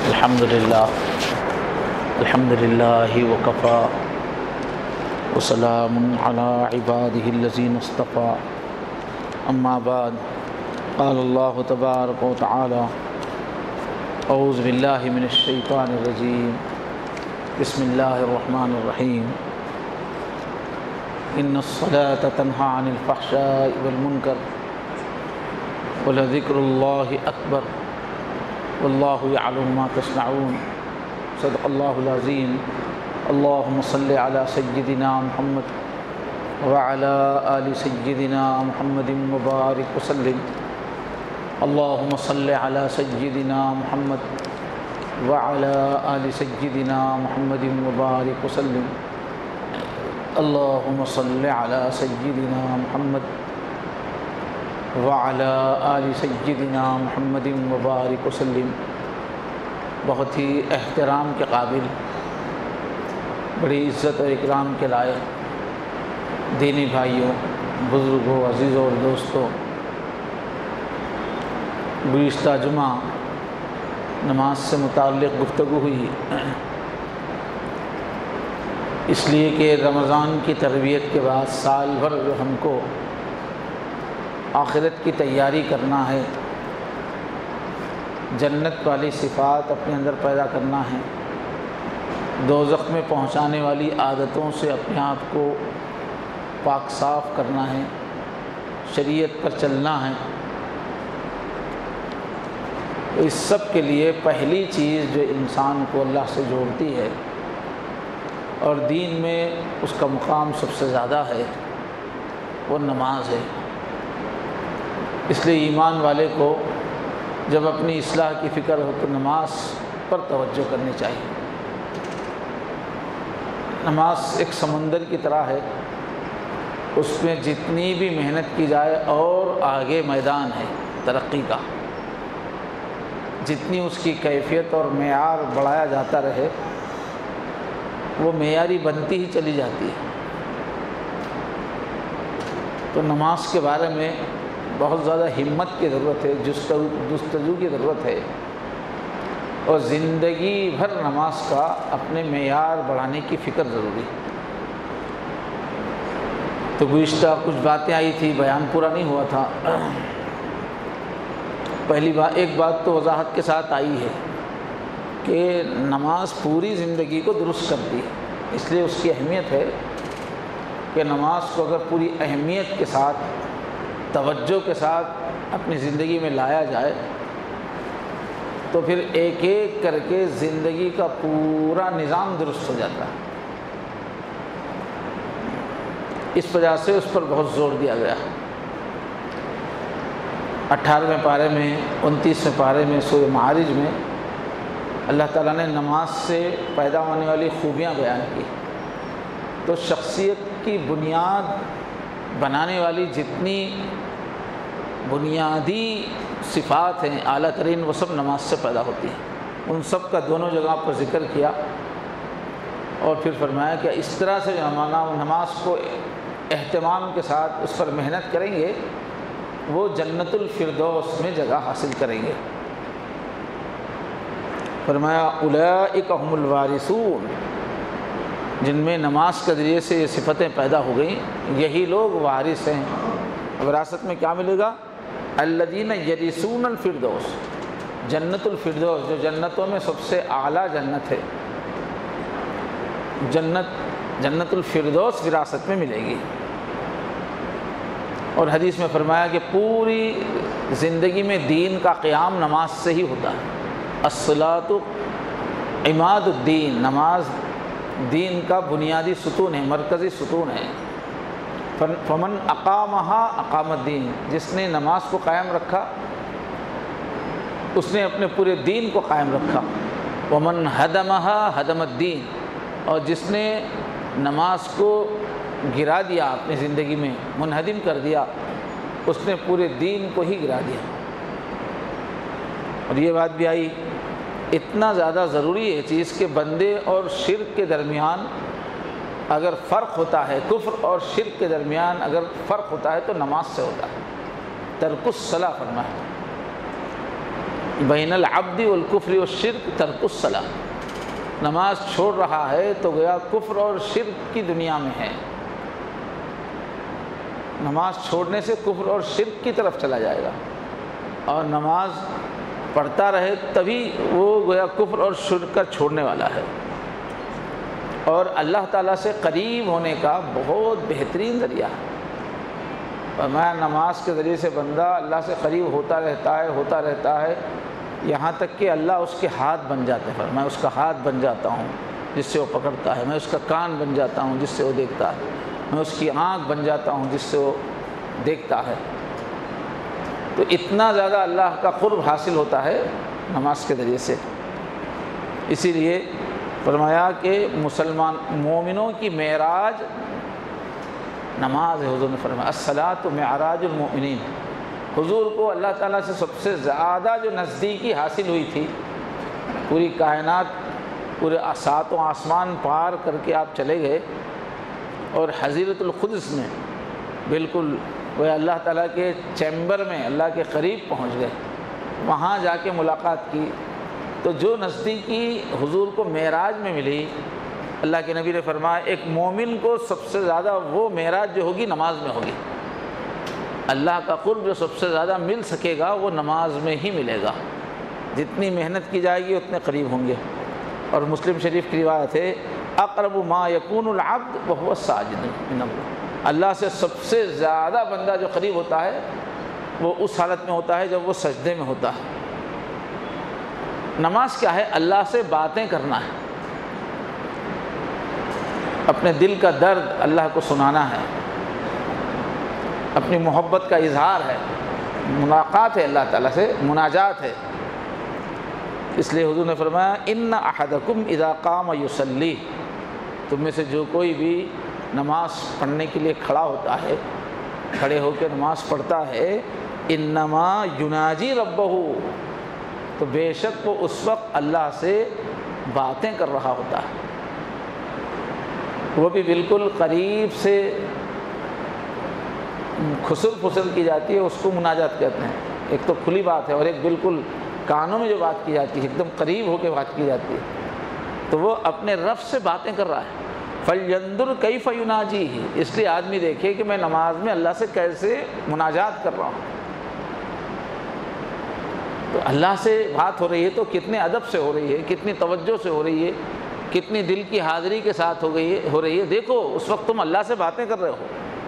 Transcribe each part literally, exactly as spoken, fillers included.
الحمد للہ الحمد للہ وکفا وسلام علی عبادہ الذین اصطفیٰ اما بعد قال اللہ تبارک و تعالی اعوذ باللہ من الشیطان الرجیم بسم اللہ الرحمن الرحیم ان الصلاة تنہی عن الفحشاء والمنکر ولذکر اللہ اکبر واللہ یعلم ما تصنعون صدق اللہ العظیم اللہم صلی علی سیدنا محمد وعلی آل سیدنا محمد مبارک وسلم اللہم صلی علی سیدنا محمد وعلی آل سیدنا محمد مبارک وسلم اللہم صلی علی سیدنا محمد وعلی آل سیدنا محمد مبارک وسلم۔ بہت ہی احترام کے قابل، بڑی عزت اور اکرام کے لائق دینی بھائیوں، بزرگوں، عزیزوں اور دوستوں، گزشتہ جمعہ نماز سے متعلق گفتگو ہوئی، اس لیے کہ رمضان کی تربیت کے بعد سال بھر ہم کو آخرت کی تیاری کرنا ہے، جنت والی صفات اپنے اندر پیدا کرنا ہے، دوزخ میں پہنچانے والی عادتوں سے اپنے آپ کو پاک صاف کرنا ہے، شریعت پر چلنا ہے۔ تو اس سب کے لیے پہلی چیز جو انسان کو اللہ سے جوڑتی ہے اور دین میں اس کا مقام سب سے زیادہ ہے، وہ نماز ہے۔ اس لیے ایمان والے کو جب اپنی اصلاح کی فکر ہو تو نماز پر توجہ کرنی چاہیے۔ نماز ایک سمندر کی طرح ہے، اس میں جتنی بھی محنت کی جائے اور آگے میدان ہے ترقی کا، جتنی اس کی کیفیت اور معیار بڑھایا جاتا رہے وہ معیاری بنتی ہی چلی جاتی ہے۔ تو نماز کے بارے میں بہت زیادہ ہمت کی ضرورت ہے، جستجو کی ضرورت ہے، اور زندگی بھر نماز کا اپنے معیار بڑھانے کی فکر ضروری ہے۔ تو گزشتہ کچھ باتیں آئی تھی، بیان پورا نہیں ہوا تھا۔ پہلی بات ایک بات تو وضاحت کے ساتھ آئی ہے کہ نماز پوری زندگی کو درست کرتی ہے، اس لیے اس کی اہمیت ہے کہ نماز کو اگر پوری اہمیت کے ساتھ، توجہ کے ساتھ اپنی زندگی میں لایا جائے تو پھر ایک ایک کر کے زندگی کا پورا نظام درست ہو جاتا ہے۔ اس وجہ سے اس پر بہت زور دیا گیا۔ اٹھارہویں پارے میں، انتیسویں پارے میں سورہ معارج میں اللہ تعالیٰ نے نماز سے پیدا ہونے والی خوبیاں بیان کی۔ تو شخصیت کی بنیاد بنانے والی جتنی بنیادی صفات ہیں اعلیٰ ترین، وہ سب نماز سے پیدا ہوتی ہیں۔ ان سب کا دونوں جگہ پر ذکر کیا اور پھر فرمایا کہ اس طرح سے نماز کو اہتمام کے ساتھ اس پر محنت کریں گے وہ جنت الفردوس میں جگہ حاصل کریں گے۔ فرمایا اولئک هم الوارثون، جن میں نماز کے ذریعے سے یہ صفتیں پیدا ہو گئیں، یہی لوگ وارث ہیں۔ وراثت میں کیا ملے گا؟ الذین یرثون الفردوس، جنت الفردوس، جو جنتوں میں سب سے اعلیٰ جنت ہے، جنت جنت الفردوس وراثت میں ملے گی۔ اور حدیث میں فرمایا کہ پوری زندگی میں دین کا قیام نماز سے ہی ہوتا ہے۔ الصلاۃ عماد الدین، نماز دین کا بنیادی ستون ہے، مرکزی ستون ہے۔ فمن اقامہا اقام الدین، جس نے نماز کو قائم رکھا اس نے اپنے پورے دین کو قائم رکھا۔ ومن ہدمہا ہدم الدین، اور جس نے نماز کو گرا دیا اپنی زندگی میں، منہدم کر دیا، اس نے پورے دین کو ہی گرا دیا۔ اور یہ بات بھی آئی، اتنا زیادہ ضروری ہے چیز کہ بندے اور شرک کے درمیان اگر فرق ہوتا ہے، کفر اور شرک کے درمیان اگر فرق ہوتا ہے تو نماز سے ہوتا ہے۔ ترک الصلاۃ فرمایا، بین العبد والکفر والشرک ترک الصلاۃ، نماز چھوڑ رہا ہے تو گویا کفر اور شرک کی دنیا میں ہے، نماز چھوڑنے سے کفر اور شرک کی طرف چلا جائے گا، اور نماز پڑھتا رہے تبھی وہ گویا کفر اور شرک کا چھوڑنے والا ہے۔ اور اللہ تعالیٰ سے قریب ہونے کا بہت بہترین ذریعہ ہے، فرمایا نماز کے ذریعے سے بندہ اللہ سے قریب ہوتا رہتا ہے ہوتا رہتا ہے یہاں تک کہ اللہ اس کے ہاتھ بن جاتے ہیں، میں اس کا ہاتھ بن جاتا ہوں جس سے وہ پکڑتا ہے، میں اس کا کان بن جاتا ہوں جس سے وہ دیکھتا ہے، میں اس کی آنکھ بن جاتا ہوں جس سے وہ دیکھتا ہے۔ تو اتنا زیادہ اللہ کا قرب حاصل ہوتا ہے نماز کے ذریعے سے۔ اسی لیے فرمایا کہ مسلمان مومنوں کی معراج نماز ہے، حضور نے فرمایا الصلاۃ معراج المؤمنین، حضور کو اللہ تعالیٰ سے سب سے زیادہ جو نزدیکی حاصل ہوئی تھی، پوری کائنات پورے ساتوں آسمان پار کر کے آپ چلے گئے اور حضیرۃ القدس میں بالکل وہ اللہ تعالیٰ کے چیمبر میں اللہ کے قریب پہنچ گئے، وہاں جا کے ملاقات کی، تو جو نزدیکی حضور کو معراج میں ملی، اللہ کے نبی نے فرمایا ایک مومن کو سب سے زیادہ وہ معراج جو ہوگی نماز میں ہوگی، اللہ کا قرب جو سب سے زیادہ مل سکے گا وہ نماز میں ہی ملے گا، جتنی محنت کی جائے گی اتنے قریب ہوں گے۔ اور مسلم شریف کی روایت ہے اقرب ما یکون العبد وهو ساجد من اللہ، اللہ سے سب سے زیادہ بندہ جو قریب ہوتا ہے وہ اس حالت میں ہوتا ہے جب وہ سجدے میں ہوتا ہے۔ نماز کیا ہے؟ اللہ سے باتیں کرنا ہے، اپنے دل کا درد اللہ کو سنانا ہے، اپنی محبت کا اظہار ہے، ملاقات ہے اللہ تعالیٰ سے، مناجات ہے۔ اس لیے حضور نے فرمایا ان احدکم اذا قام یصلی، تم میں سے جو کوئی بھی نماز پڑھنے کے لیے کھڑا ہوتا ہے، کھڑے ہو کے نماز پڑھتا ہے، انما یناجی ربہ، تو بے شک وہ اس وقت اللہ سے باتیں کر رہا ہوتا ہے، وہ بھی بالکل قریب سے خسر پھسر کی جاتی ہے، اس کو مناجات کہتے ہیں۔ ایک تو کھلی بات ہے اور ایک بالکل کانوں میں جو بات کی جاتی ہے، ایک دم قریب ہو کے بات کی جاتی ہے، تو وہ اپنے رب سے باتیں کر رہا ہے۔ فَلْيَنْظُرْ كَيْفَ يُنَاجِيهِ، اس لیے آدمی دیکھے کہ میں نماز میں اللہ سے کیسے مناجات کر رہا ہوں۔ تو اللہ سے بات ہو رہی ہے تو کتنے ادب سے ہو رہی ہے، کتنی توجہ سے ہو رہی ہے، کتنی دل کی حاضری کے ساتھ ہو گئی ہے ہو رہی ہے دیکھو اس وقت تم اللہ سے باتیں کر رہے ہو۔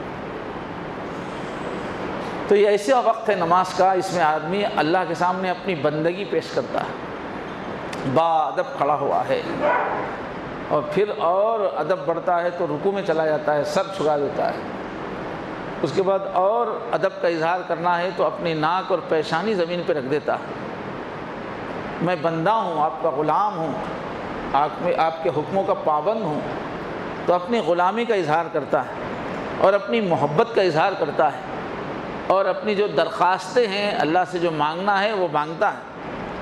تو یہ ایسا وقت ہے نماز کا، اس میں آدمی اللہ کے سامنے اپنی بندگی پیش کرتا ہے، با ادب کھڑا ہوا ہے، اور پھر اور ادب بڑھتا ہے تو رکوع میں چلا جاتا ہے، سر جھکا دیتا ہے، اس کے بعد اور ادب کا اظہار کرنا ہے تو اپنی ناک اور پیشانی زمین پہ رکھ دیتا ہے، میں بندہ ہوں، آپ کا غلام ہوں، آپ میں آپ کے حکموں کا پابند ہوں، تو اپنی غلامی کا اظہار کرتا ہے اور اپنی محبت کا اظہار کرتا ہے، اور اپنی جو درخواستیں ہیں اللہ سے جو مانگنا ہے وہ مانگتا ہے۔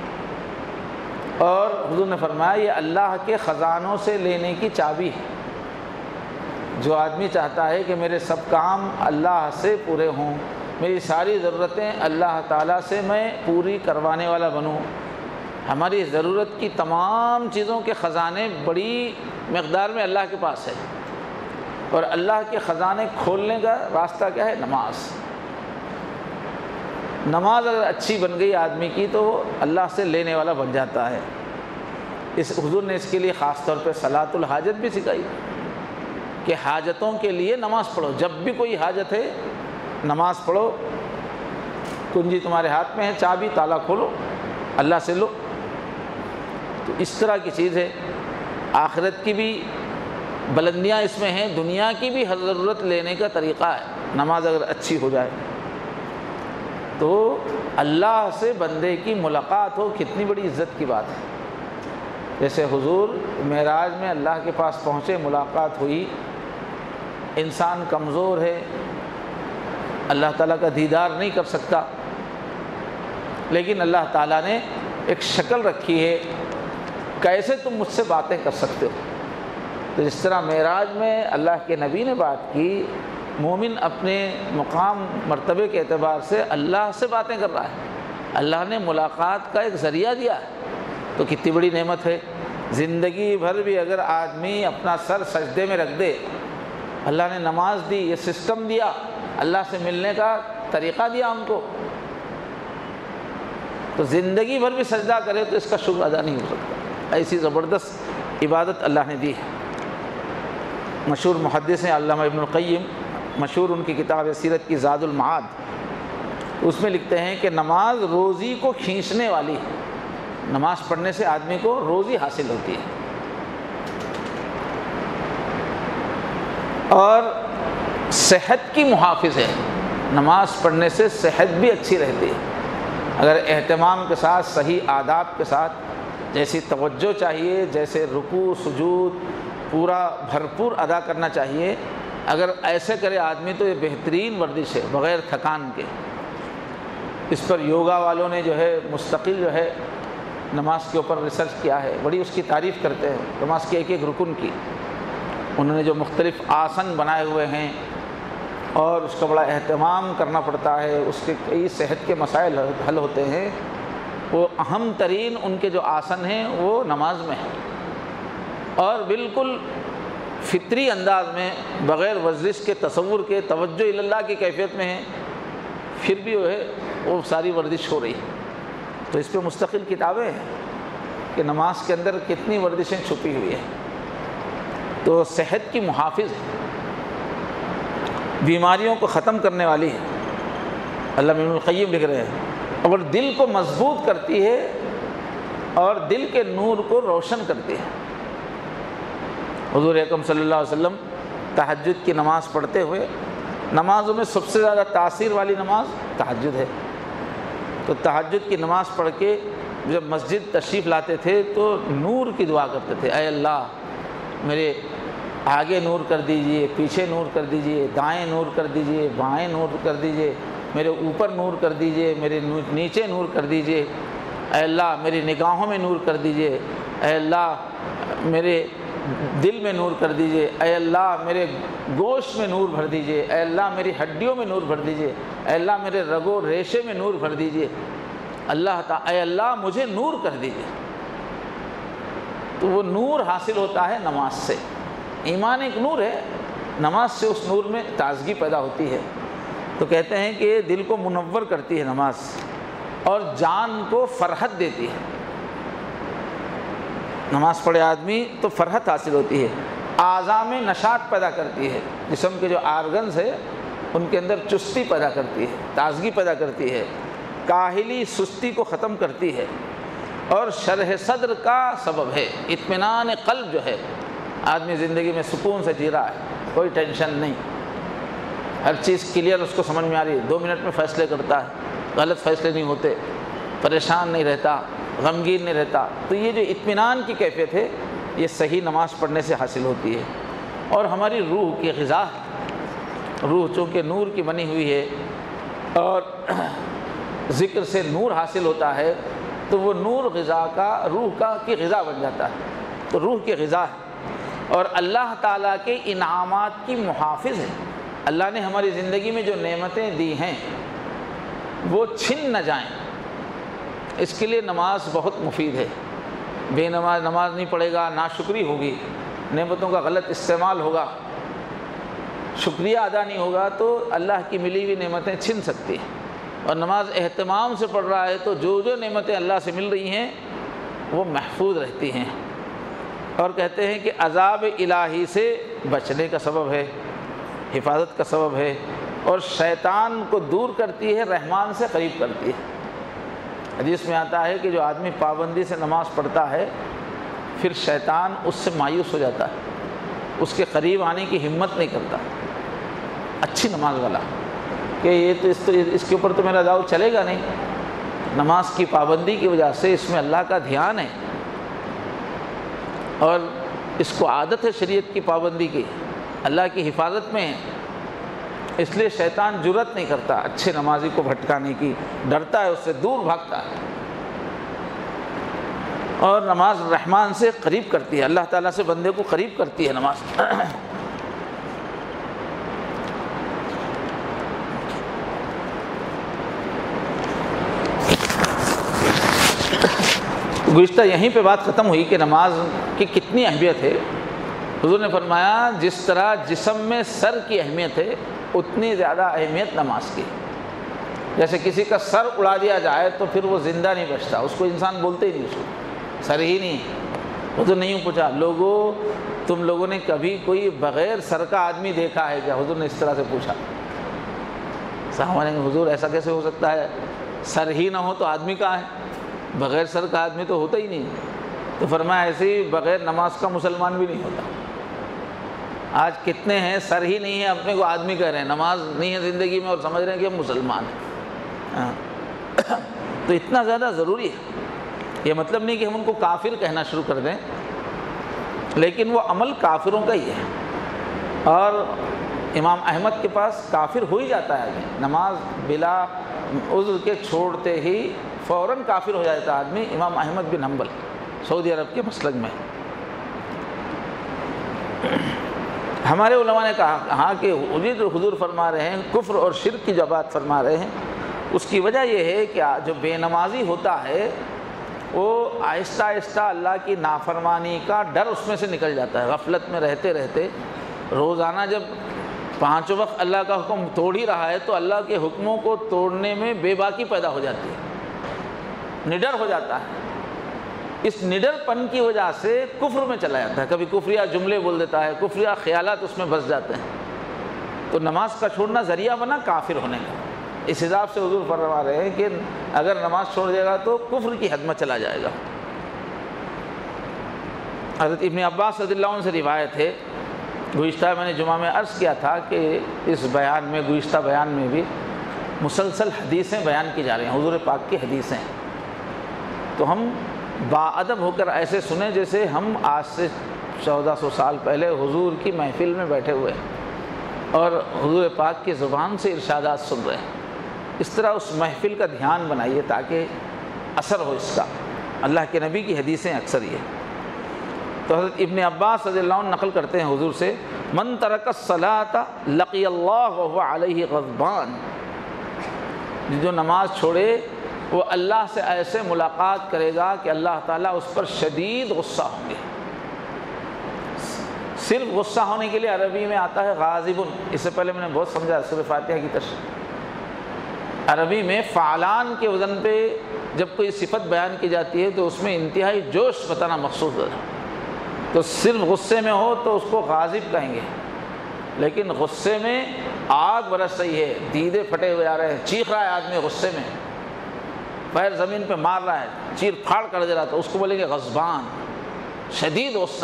اور حضور نے فرمایا یہ اللہ کے خزانوں سے لینے کی چابی ہے، جو آدمی چاہتا ہے کہ میرے سب کام اللہ سے پورے ہوں، میری ساری ضرورتیں اللہ تعالیٰ سے میں پوری کروانے والا بنوں، ہماری ضرورت کی تمام چیزوں کے خزانے بڑی مقدار میں اللہ کے پاس ہے، اور اللہ کے خزانے کھولنے کا راستہ کیا ہے؟ نماز۔ نماز اگر اچھی بن گئی آدمی کی تو اللہ سے لینے والا بن جاتا ہے۔ اس حضور نے اس کے لیے خاص طور پہ صلاۃ الحاجت بھی سکھائی کہ حاجتوں کے لیے نماز پڑھو، جب بھی کوئی حاجت ہے نماز پڑھو، کنجی تمہارے ہاتھ میں ہے، چابی تالا کھولو، اللہ سے لو۔ تو اس طرح کی چیز ہے، آخرت کی بھی بلندیاں اس میں ہیں، دنیا کی بھی ضرورت لینے کا طریقہ ہے، نماز اگر اچھی ہو جائے تو اللہ سے بندے کی ملاقات ہو، کتنی بڑی عزت کی بات ہے۔ جیسے حضور معراج میں اللہ کے پاس پہنچے، ملاقات ہوئی، انسان کمزور ہے، اللہ تعالیٰ کا دیدار نہیں کر سکتا، لیکن اللہ تعالیٰ نے ایک شکل رکھی ہے، کیسے تم مجھ سے باتیں کر سکتے ہو۔ تو جس طرح معراج میں اللہ کے نبی نے بات کی، مومن اپنے مقام مرتبے کے اعتبار سے اللہ سے باتیں کر رہا ہے، اللہ نے ملاقات کا ایک ذریعہ دیا تو کتنی بڑی نعمت ہے۔ زندگی بھر بھی اگر آدمی اپنا سر سجدے میں رکھ دے، اللہ نے نماز دی، یہ سسٹم دیا، اللہ سے ملنے کا طریقہ دیا ہم کو، تو زندگی بھر بھی سجدہ کرے تو اس کا شکر ادا نہیں ہو سکتا۔ ایسی زبردست عبادت اللہ نے دی ہے۔ مشہور محدث ہیں علامہ ابن القیم، مشہور ان کی کتاب ہے سیرت کی زاد المعاد، اس میں لکھتے ہیں کہ نماز روزی کو کھینچنے والی ہے، نماز پڑھنے سے آدمی کو روزی حاصل ہوتی ہے، اور صحت کی محافظ ہے، نماز پڑھنے سے صحت بھی اچھی رہتی ہے۔ اگر اہتمام کے ساتھ، صحیح آداب کے ساتھ، جیسی توجہ چاہیے، جیسے رکوع سجود پورا بھرپور ادا کرنا چاہیے، اگر ایسے کرے آدمی تو یہ بہترین ورزش ہے بغیر تھکان کے۔ اس پر یوگا والوں نے جو ہے مستقل جو ہے نماز کے اوپر ریسرچ کیا ہے، بڑی اس کی تعریف کرتے ہیں نماز کے ایک ایک رکن کی۔ انہوں نے جو مختلف آسن بنائے ہوئے ہیں اور اس کا بڑا اہتمام کرنا پڑتا ہے، اس کے کئی صحت کے مسائل حل ہوتے ہیں، وہ اہم ترین ان کے جو آسن ہیں وہ نماز میں ہیں، اور بالکل فطری انداز میں بغیر ورزش کے، تصور کے، توجہ الی اللہ کی کیفیت میں ہیں، پھر بھی وہ ہے وہ ساری ورزش ہو رہی ہے۔ تو اس پہ مستقل کتابیں ہیں کہ نماز کے اندر کتنی ورزشیں چھپی ہوئی ہیں۔ تو صحت کی محافظ ہے، بیماریوں کو ختم کرنے والی ہے، علامہ ابن القیم لکھ رہے ہیں، اور دل کو مضبوط کرتی ہے اور دل کے نور کو روشن کرتی ہے۔ حضور اکرم صلی اللہ علیہ وسلم تہجد کی نماز پڑھتے ہوئے، نمازوں میں سب سے زیادہ تاثیر والی نماز تہجد ہے، تو تہجد کی نماز پڑھ کے جب مسجد تشریف لاتے تھے تو نور کی دعا کرتے تھے، اے اللہ میرے آگے نور کر دیجئے، پیچھے نور کر دیجئے، دائیں نور کر دیجئے، بائیں نور کر دیجئے، میرے اوپر نور کر دیجئے، میرے نیچے نور کر دیجئے، اے اللہ میری نگاہوں میں نور کر دیجئے، اے اللہ میرے دل میں نور کر دیجئے، اے اللہ میرے گوشت میں نور بھر دیجئے، اے اللہ میری ہڈیوں میں نور بھر دیجئے، اے اللہ میرے رگو ریشے میں نور بھر دیجئے، اللہ تعالی اے اللہ مجھے نور کر دیجئے۔ تو وہ نور حاصل ہوتا ہے نماز سے۔ ایمان ایک نور ہے، نماز سے اس نور میں تازگی پیدا ہوتی ہے۔ تو کہتے ہیں کہ یہ دل کو منور کرتی ہے نماز، اور جان کو فرحت دیتی ہے۔ نماز پڑھے آدمی تو فرحت حاصل ہوتی ہے، اعضاء میں نشاط پیدا کرتی ہے، جسم کے جو آرگنز ہے ان کے اندر چستی پیدا کرتی ہے، تازگی پیدا کرتی ہے، کاہلی سستی کو ختم کرتی ہے، اور شرح صدر کا سبب ہے۔ اطمینان قلب جو ہے، آدمی زندگی میں سکون سے جی رہا ہے، کوئی ٹینشن نہیں، ہر چیز کلیئر اس کو سمجھ میں آ رہی ہے، دو منٹ میں فیصلے کرتا ہے، غلط فیصلے نہیں ہوتے، پریشان نہیں رہتا، غمگین نہیں رہتا۔ تو یہ جو اطمینان کی کیفیت ہے یہ صحیح نماز پڑھنے سے حاصل ہوتی ہے۔ اور ہماری روح کی غذا ہے، روح چونکہ نور کی بنی ہوئی ہے اور ذکر سے نور حاصل ہوتا ہے، تو وہ نور غذا کا، روح کا کی غذا بن جاتا ہے، تو روح کی غذا ہے، اور اللہ تعالیٰ کے انعامات کی محافظ ہے۔ اللہ نے ہماری زندگی میں جو نعمتیں دی ہیں وہ چھن نہ جائیں، اس کے لیے نماز بہت مفید ہے۔ بے نماز نماز نہیں پڑھے گا، ناشکری ہوگی، نعمتوں کا غلط استعمال ہوگا، شکریہ ادا نہیں ہوگا، تو اللہ کی ملی ہوئی نعمتیں چھن سکتی ہیں۔ اور نماز اہتمام سے پڑھ رہا ہے تو جو جو نعمتیں اللہ سے مل رہی ہیں وہ محفوظ رہتی ہیں، اور کہتے ہیں کہ عذاب الہی سے بچنے کا سبب ہے، حفاظت کا سبب ہے، اور شیطان کو دور کرتی ہے، رحمان سے قریب کرتی ہے۔ حدیث میں آتا ہے کہ جو آدمی پابندی سے نماز پڑھتا ہے پھر شیطان اس سے مایوس ہو جاتا ہے، اس کے قریب آنے کی ہمت نہیں کرتا۔ اچھی نماز والا کہ یہ تو اس, تو اس کے اوپر تو میرا داؤ چلے گا نہیں، نماز کی پابندی کی وجہ سے اس میں اللہ کا دھیان ہے، اور اس کو عادت ہے شریعت کی پابندی کی، اللہ کی حفاظت میں ہے، اس لیے شیطان جرأت نہیں کرتا اچھے نمازی کو بھٹکانے کی، ڈرتا ہے، اس سے دور بھاگتا ہے۔ اور نماز رحمان سے قریب کرتی ہے، اللہ تعالیٰ سے بندے کو قریب کرتی ہے نماز۔ گزشتہ یہیں پہ بات ختم ہوئی کہ نماز کی کتنی اہمیت ہے۔ حضور نے فرمایا جس طرح جسم میں سر کی اہمیت ہے اتنی زیادہ اہمیت نماز کی۔ جیسے کسی کا سر اڑا دیا جائے تو پھر وہ زندہ نہیں بچتا، اس کو انسان بولتے ہی نہیں، اس کو سر ہی نہیں۔ حضور نے یوں پوچھا، لوگوں تم لوگوں نے کبھی کوئی بغیر سر کا آدمی دیکھا ہے کیا؟ حضور نے اس طرح سے پوچھا۔ صحابہ نے کہا حضور ایسا کیسے ہو سکتا ہے، سر ہی نہ ہو تو آدمی کہاں ہے؟ بغیر سر کا آدمی تو ہوتا ہی نہیں۔ تو فرمایا ایسے ہی بغیر نماز کا مسلمان بھی نہیں ہوتا۔ آج کتنے ہیں سر ہی نہیں ہے، اپنے کو آدمی کہہ رہے ہیں، نماز نہیں ہے زندگی میں اور سمجھ رہے ہیں کہ ہم مسلمان ہیں۔ تو اتنا زیادہ ضروری ہے۔ یہ مطلب نہیں کہ ہم ان کو کافر کہنا شروع کر دیں، لیکن وہ عمل کافروں کا ہی ہے۔ اور امام احمد کے پاس کافر ہو ہی جاتا ہے، نماز بلا عذر کے چھوڑتے ہی فوراً کافر ہو جاتا ہے آدمی۔ امام احمد بن حنبل سعودی عرب کے مسلک میں، ہمارے علماء نے کہا ہاں کہ جو حضور فرما رہے ہیں کفر اور شرک کی جو بات فرما رہے ہیں، اس کی وجہ یہ ہے کہ جو بے نمازی ہوتا ہے وہ آہستہ آہستہ اللہ کی نافرمانی کا ڈر اس میں سے نکل جاتا ہے۔ غفلت میں رہتے رہتے روزانہ جب پانچوں وقت اللہ کا حکم توڑ ہی رہا ہے تو اللہ کے حکموں کو توڑنے میں بے باکی پیدا ہو جاتی ہے، نڈر ہو جاتا ہے۔ اس نڈر پن کی وجہ سے کفر میں چلا جاتا ہے، کبھی کفریہ جملے بول دیتا ہے، کفریہ خیالات اس میں بس جاتے ہیں۔ تو نماز کا چھوڑنا ذریعہ بنا کافر ہونے کا۔ اس حساب سے حضور فرما رہے ہیں کہ اگر نماز چھوڑ دے گا تو کفر کی حد میں چلا جائے گا۔ حضرت ابن عباس رضی اللہ عنہ سے روایت ہے، گزشتہ میں نے جمعہ میں عرض کیا تھا کہ اس بیان میں، گزشتہ بیان میں بھی مسلسل حدیثیں بیان کی جا رہی ہیں، حضور پاک کی حدیثیں، تو ہم باادب ہو کر ایسے سنیں جیسے ہم آج سے چودہ سو سال پہلے حضور کی محفل میں بیٹھے ہوئے ہیں اور حضور پاک کی زبان سے ارشادات سن رہے ہیں۔ اس طرح اس محفل کا دھیان بنائیے تاکہ اثر ہو اس کا۔ اللہ کے نبی کی حدیثیں اکثر یہ۔ تو حضرت ابن عباس رضی اللہ عنہ نقل کرتے ہیں حضور سے، من ترک الصلاۃ لقی اللہ وهو علیہ غضبان، جو نماز چھوڑے وہ اللہ سے ایسے ملاقات کرے گا کہ اللہ تعالیٰ اس پر شدید غصہ ہوں گے۔ صرف غصہ ہونے کے لیے عربی میں آتا ہے غاضب، اس سے پہلے میں نے بہت سمجھا سورہ فاتحہ کی تشریح۔ عربی میں فعلان کے وزن پہ جب کوئی صفت بیان کی جاتی ہے تو اس میں انتہائی جوش بتانا مقصود ہے۔ تو صرف غصے میں ہو تو اس کو غاضب کہیں گے، لیکن غصے میں آگ برس رہی ہے، دیدے پھٹے ہوئے آ رہے ہیں، چیخ رہا ہے آدمی غصے میں، پیر زمین پہ مار رہا ہے، چیر پھاڑ کر دے رہا، تو اس کو بولیں گے غضبان، شدید غصہ۔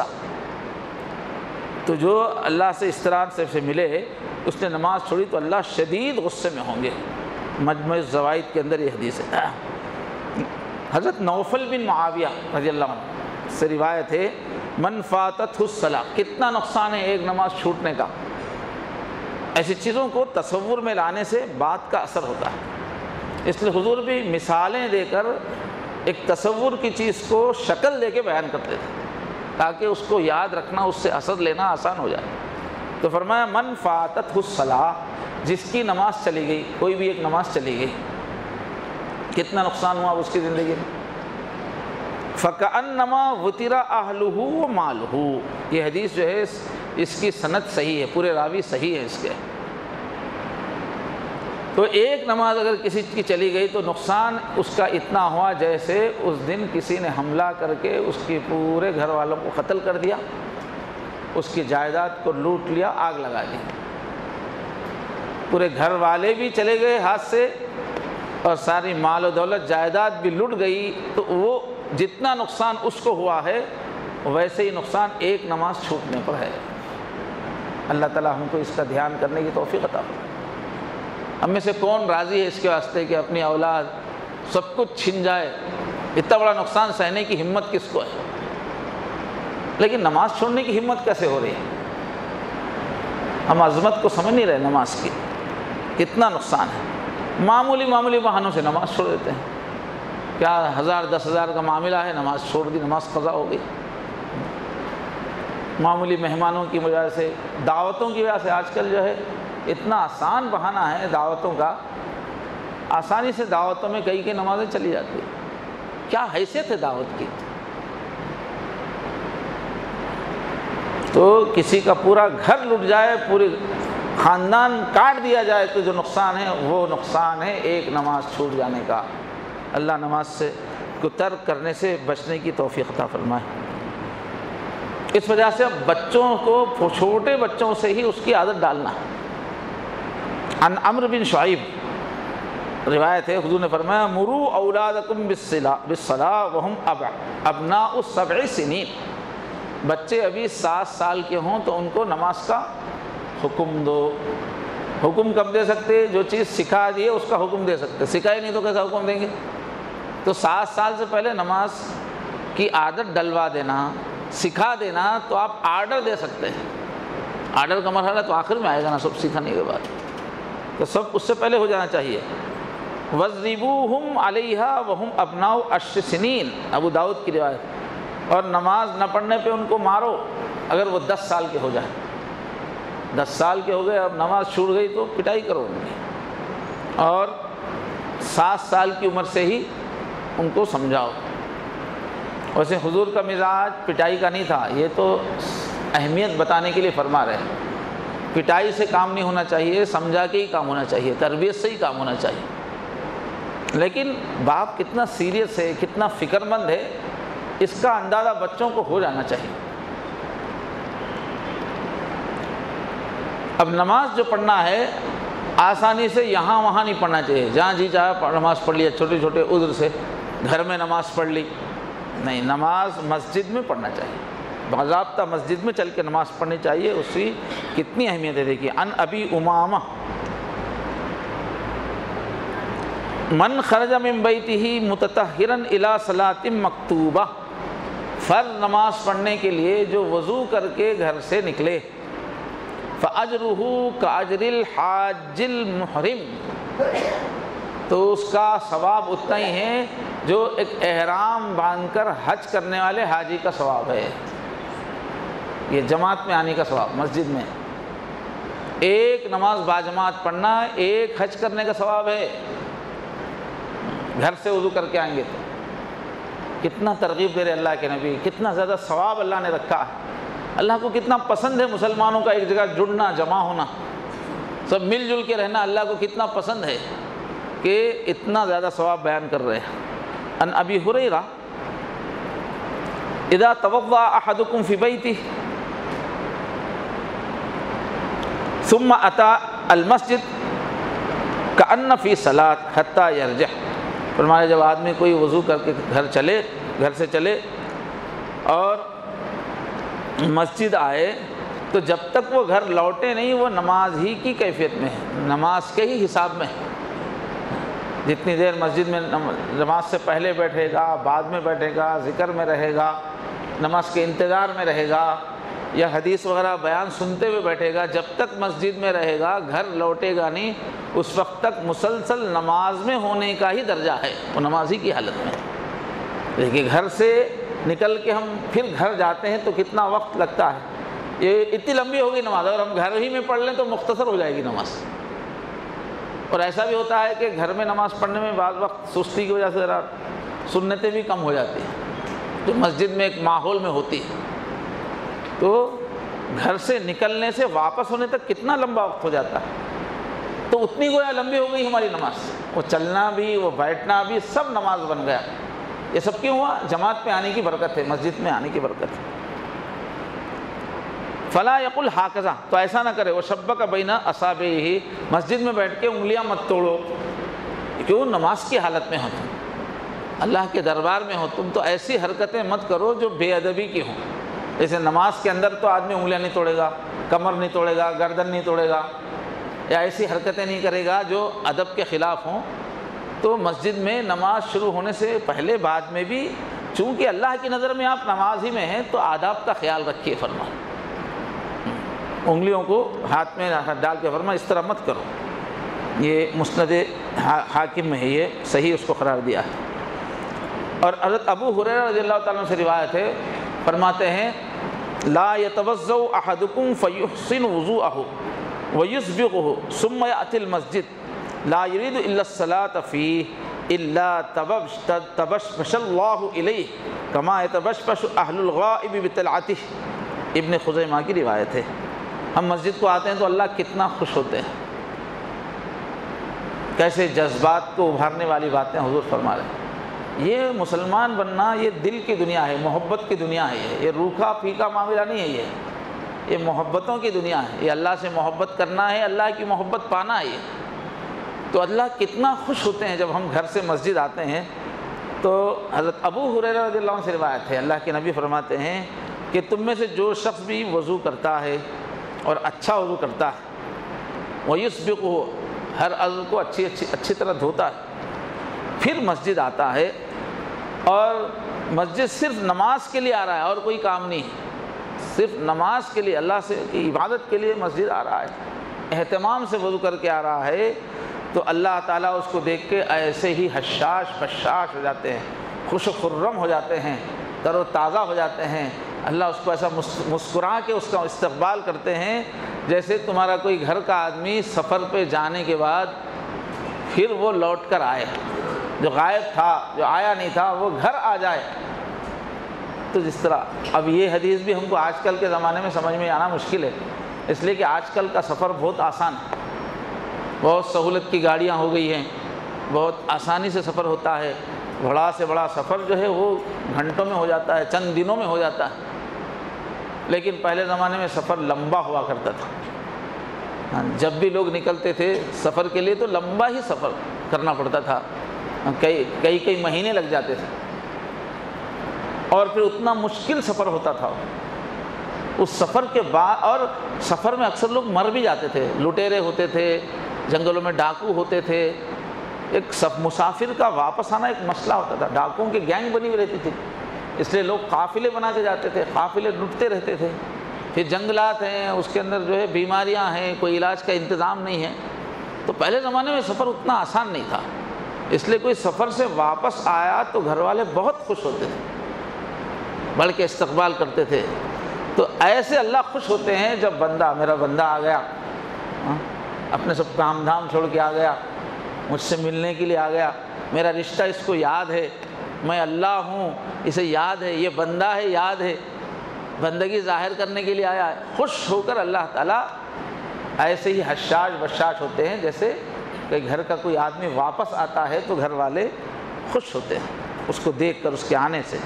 تو جو اللہ سے اس طرح سے ملے، اس نے نماز چھوڑی تو اللہ شدید غصے میں ہوں گے۔ مجموع الزوائد کے اندر یہ حدیث ہے۔ حضرت نوفل بن معاویہ رضی اللہ عنہ سے روایت ہے، من فاتتہ الصلاۃ، کتنا نقصان ہے ایک نماز چھوٹنے کا۔ ایسی چیزوں کو تصور میں لانے سے بات کا اثر ہوتا ہے، اس لیے حضور بھی مثالیں دے کر ایک تصور کی چیز کو شکل دے کے بیان کرتے تھے تاکہ اس کو یاد رکھنا، اس سے اثر لینا آسان ہو جائے۔ تو فرمایا من فاتتہ الصلاۃ، جس کی نماز چلی گئی، کوئی بھی ایک نماز چلی گئی، کتنا نقصان ہوا اس کی زندگی میں۔ فَكَأَنَّمَا وُتِرَ أَهْلُهُ وَمَالُهُ، یہ حدیث جو ہے اس کی سند صحیح ہے، پورے راوی صحیح ہے اس کے۔ تو ایک نماز اگر کسی کی چلی گئی تو نقصان اس کا اتنا ہوا جیسے اس دن کسی نے حملہ کر کے اس کے پورے گھر والوں کو قتل کر دیا، اس کی جائیداد کو لوٹ لیا، آگ لگا دی، پورے گھر والے بھی چلے گئے ہاتھ سے اور ساری مال و دولت جائیداد بھی لٹ گئی۔ تو وہ جتنا نقصان اس کو ہوا ہے ویسے ہی نقصان ایک نماز چھوٹنے پر ہے۔ اللہ تعالیٰ ہم کو اس کا دھیان کرنے کی توفیق عطا فرمائے۔ ہم میں سے کون راضی ہے اس کے واسطے کہ اپنی اولاد سب کچھ چھن جائے؟ اتنا بڑا نقصان سہنے کی ہمت کس کو ہے؟ لیکن نماز چھوڑنے کی ہمت کیسے ہو رہی ہے؟ ہم عظمت کو سمجھ نہیں رہے نماز کی، کتنا نقصان ہے۔ معمولی معمولی بہانوں سے نماز چھوڑ دیتے ہیں، کیا ہزار دس ہزار کا معاملہ ہے، نماز چھوڑ دی، نماز قضا ہو گئی۔ معمولی مہمانوں کی وجہ سے، دعوتوں کی وجہ سے، آج کل جو ہے اتنا آسان بہانہ ہے دعوتوں کا، آسانی سے دعوتوں میں کئی کئی نمازیں چلی جاتی ہیں۔ کیا حیثیت ہے دعوت کی؟ تو کسی کا پورا گھر لٹ جائے، پورے خاندان کاٹ دیا جائے تو جو نقصان ہے وہ نقصان ہے ایک نماز چھوٹ جانے کا۔ اللہ نماز سے کو ترک کرنے سے بچنے کی توفیق عطا فرمائے۔ اس وجہ سے اب بچوں کو، چھوٹے بچوں سے ہی اس کی عادت ڈالنا۔ عن عمرو بن شعیب روایت ہے، حضور نے فرمایا مروا اولادکم بالصلاۃ وہم ابناء سبع سنین، بچے ابھی سات سال کے ہوں تو ان کو نماز کا حکم دو۔ حکم کب دے سکتے؟ جو چیز سکھا دی ہے اس کا حکم دے سکتے، سکھائی نہیں تو کیسا حکم دیں گے؟ تو سات سال سے پہلے نماز کی عادت ڈلوا دینا، سکھا دینا، تو آپ آرڈر دے سکتے ہیں۔ آرڈر کا مرحلہ تو آخر میں آئے گا نا، سب سکھانے کے بعد، تو سب اس سے پہلے ہو جانا چاہیے۔ وَاضْرِبُوهُمْ عَلَيْهَا وَهُمْ أَبْنَاءُ عَشْرِ سِنِينَ، ابو داؤد کی روایت۔ اور نماز نہ پڑھنے پہ ان کو مارو اگر وہ دس سال کے ہو جائیں۔ دس سال کے ہو گئے، اب نماز چھوٹ گئی تو پٹائی کرو ان کی، اور سات سال کی عمر سے ہی ان کو سمجھاؤ۔ ویسے حضور کا مزاج پٹائی کا نہیں تھا، یہ تو اہمیت بتانے کے لیے فرما رہے ہیں۔ پٹائی سے کام نہیں ہونا چاہیے، سمجھا کے ہی کام ہونا چاہیے، تربیت سے ہی کام ہونا چاہیے۔ لیکن باپ کتنا سیریس ہے، کتنا فکر مند ہے، اس کا اندازہ بچوں کو ہو جانا چاہیے۔ اب نماز جو پڑھنا ہے آسانی سے یہاں وہاں نہیں پڑھنا چاہیے، جہاں جی چاہے نماز پڑھ لیا، چھوٹے چھوٹے عذر سے گھر میں نماز پڑھ لی، نہیں، نماز مسجد میں پڑھنا چاہیے، باضابطہ مسجد میں چل کے نماز پڑھنی چاہیے۔ اس کی کتنی اہمیت ہے دیکھیے۔ ان ابی امامہ من خرج من بیتہ متطہرا الی صلاۃ مکتوبہ، فرض نماز پڑھنے کے لیے جو وضو کر کے گھر سے نکلے، فاجرہ کاجر الحاج المحرم، تو اس کا ثواب اتنا ہی ہے جو ایک احرام باندھ کر حج کرنے والے حاجی کا ثواب ہے۔ یہ جماعت میں آنے کا ثواب، مسجد میں ایک نماز باجماعت پڑھنا ایک حج کرنے کا ثواب ہے۔ گھر سے وضو کر کے آئیں گے تو کتنا ترغیب دے رہے اللہ کے نبی، کتنا زیادہ ثواب اللہ نے رکھا ہے۔ اللہ کو کتنا پسند ہے مسلمانوں کا ایک جگہ جڑنا، جمع ہونا، سب مل جل کے رہنا، اللہ کو کتنا پسند ہے کہ اتنا زیادہ ثواب بیان کر رہے ہیں۔ ان ابی ہریرہ اذا توضأ احدکم فی بیتہ ثم اتى المسجد کأن فی صلاۃ حتی یرجع، فرمایا جب آدمی کوئی وضو کر کے گھر چلے، گھر سے چلے اور مسجد آئے تو جب تک وہ گھر لوٹے نہیں وہ نماز ہی کی کیفیت میں ہے، نماز کے ہی حساب میں ہے۔ جتنی دیر مسجد میں نماز سے پہلے بیٹھے گا، بعد میں بیٹھے گا، ذکر میں رہے گا، نماز کے انتظار میں رہے گا، یا حدیث وغیرہ بیان سنتے ہوئے بیٹھے گا، جب تک مسجد میں رہے گا، گھر لوٹے گا نہیں، اس وقت تک مسلسل نماز میں ہونے کا ہی درجہ ہے، وہ نماز ہی کی حالت میں۔ دیکھیے گھر سے نکل کے ہم پھر گھر جاتے ہیں تو کتنا وقت لگتا ہے، یہ اتنی لمبی ہوگی نماز، اور ہم گھر ہی میں پڑھ لیں تو مختصر ہو جائے گی نماز۔ اور ایسا بھی ہوتا ہے کہ گھر میں نماز پڑھنے میں بعض وقت سستی کی وجہ سے ذرا سنتیں بھی کم ہو جاتی ہیں جو مسجد میں ایک ماحول میں ہوتی ہے، تو گھر سے نکلنے سے واپس ہونے تک کتنا لمبا وقت ہو جاتا ہے، تو اتنی گویا لمبی ہو گئی ہماری نماز، وہ چلنا بھی، وہ بیٹھنا بھی، سب نماز بن گیا۔ یہ سب کیوں ہوا؟ جماعت میں آنے کی برکت ہے، مسجد میں آنے کی برکت ہے۔ فلا یقل ہاکذا، تو ایسا نہ کرے، وہ شبک بین اصابعہ، مسجد میں بیٹھ کے انگلیاں مت توڑو، کیوں؟ نماز کی حالت میں ہو تم، اللہ کے دربار میں ہو تم، تو ایسی حرکتیں مت کرو جو بے ادبی کی ہوں۔ جیسے نماز کے اندر تو آدمی انگلیاں نہیں توڑے گا، کمر نہیں توڑے گا، گردن نہیں توڑے گا، یا ایسی حرکتیں نہیں کرے گا جو ادب کے خلاف ہوں۔ تو مسجد میں نماز شروع ہونے سے پہلے بعد میں بھی، چونکہ اللہ کی نظر میں آپ نماز ہی میں ہیں تو آداب کا خیال رکھیے، فرما انگلیوں کو ہاتھ میں ڈال کے فرما اس طرح مت کرو۔ یہ مسند حاکم میں ہے، یہ صحیح اس کو قرار دیا ہے۔ اور حضرت ابو ہریرہ رضی اللہ تعالیٰ عنہ سے روایت ہے، فرماتے ہیں لا يتوضأ احدكم فيحسن وضوءه ويسبغه ثم يأتي المسجد لا يريد الا الصلاة فيه الا تبشبش اللہ الیہ کما یتبشبش اہل الغائب بطلعتہ، ابن خزیمہ کی روایت ہے۔ ہم مسجد کو آتے ہیں تو اللہ کتنا خوش ہوتے ہیں، کیسے جذبات کو ابھارنے والی باتیں حضور فرما رہے ہیں۔ یہ مسلمان بننا یہ دل کی دنیا ہے، محبت کی دنیا ہے، یہ روکھا پھیکا معاملہ نہیں ہے، یہ یہ محبتوں کی دنیا ہے، یہ اللہ سے محبت کرنا ہے، اللہ کی محبت پانا ہے۔ تو اللہ کتنا خوش ہوتے ہیں جب ہم گھر سے مسجد آتے ہیں۔ تو حضرت ابو ہریرہ رضی اللہ عنہ سے روایت ہے، اللہ کے نبی فرماتے ہیں کہ تم میں سے جو شخص بھی وضو کرتا ہے اور اچھا وضو کرتا ہے، وَيُسْبِقُهُ، ہر عضو کو اچھی اچھی اچھی طرح دھوتا ہے، پھر مسجد آتا ہے، اور مسجد صرف نماز کے لیے آ رہا ہے اور کوئی کام نہیں، صرف نماز کے لیے، اللہ سے کی عبادت کے لیے مسجد آ رہا ہے، اہتمام سے وضو کر کے آ رہا ہے، تو اللہ تعالیٰ اس کو دیکھ کے ایسے ہی حشاش بشاش ہو جاتے ہیں، خوش و خرم ہو جاتے ہیں، تر و تازہ ہو جاتے ہیں۔ اللہ اس کو ایسا مسکرا کے اس کا استقبال کرتے ہیں جیسے تمہارا کوئی گھر کا آدمی سفر پہ جانے کے بعد پھر وہ لوٹ کر آئے، جو غائب تھا، جو آیا نہیں تھا، وہ گھر آ جائے۔ تو جس طرح اب یہ حدیث بھی ہم کو آج کل کے زمانے میں سمجھ میں آنا مشکل ہے، اس لیے کہ آج کل کا سفر بہت آسان ہے، بہت سہولت کی گاڑیاں ہو گئی ہیں، بہت آسانی سے سفر ہوتا ہے، بڑا سے بڑا سفر جو ہے وہ گھنٹوں میں ہو جاتا ہے، چند دنوں میں ہو جاتا ہے، لیکن پہلے زمانے میں سفر لمبا ہوا کرتا تھا۔ جب بھی لوگ نکلتے تھے سفر کے لیے تو لمبا ہی سفر کرنا پڑتا تھا، کئی کئی کئی مہینے لگ جاتے تھے، اور پھر اتنا مشکل سفر ہوتا تھا اس سفر کے بعد، اور سفر میں اکثر لوگ مر بھی جاتے تھے، لٹیرے ہوتے تھے، جنگلوں میں ڈاکو ہوتے تھے، ایک مسافر کا واپس آنا ایک مسئلہ ہوتا تھا، ڈاکوؤں کی گینگ بنی ہوئی رہتی تھی، اس لیے لوگ قافلے بنا کے جاتے تھے، قافلے لٹتے رہتے تھے، پھر جنگلات ہیں، اس کے اندر جو ہے بیماریاں ہیں، کوئی علاج کا انتظام نہیں ہے، تو پہلے زمانے میں سفر اتنا آسان نہیں تھا، اس لیے کوئی سفر سے واپس آیا تو گھر والے بہت خوش ہوتے تھے، بڑھ کے استقبال کرتے تھے۔ تو ایسے اللہ خوش ہوتے ہیں جب بندہ، میرا بندہ آ گیا، اپنے سب کام دھام چھوڑ کے آ گیا، مجھ سے ملنے کے لیے آ گیا، میرا رشتہ اس کو یاد ہے، میں اللہ ہوں اسے یاد ہے، یہ بندہ ہے یاد ہے، بندگی ظاہر کرنے کے لیے آیا ہے، خوش ہو کر اللہ تعالیٰ ایسے ہی حشاش بشاش ہوتے ہیں جیسے کہ گھر کا کوئی آدمی واپس آتا ہے تو گھر والے خوش ہوتے ہیں اس کو دیکھ کر، اس کے آنے سے۔